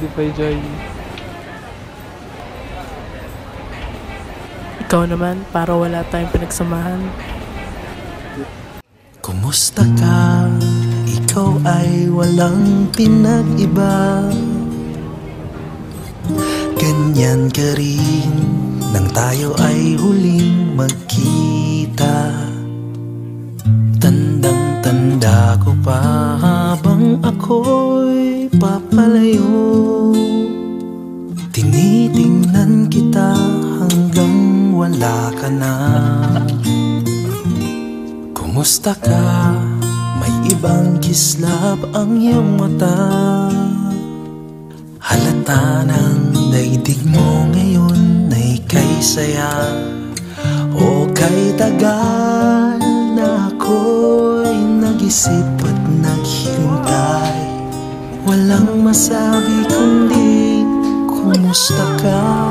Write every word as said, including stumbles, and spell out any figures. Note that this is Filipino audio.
Dipay Joy. Ikaw naman, para wala tayong pinagsamahan. Kumusta ka? Ikaw ay walang pinag-iba. Ganyan ka rin nang tayo ay huling magkita. Tandang-tanda ko pa habang ako'y papalayo. Tinitingnan kita hanggang wala ka na. Kumusta ka? May ibang kislap ang iyong mata. Halata ng daigdig mo ngayon ay kay saya o kay tagal na ako'y nag-isip at naghintay. Walang masabi kundi kumusta ka?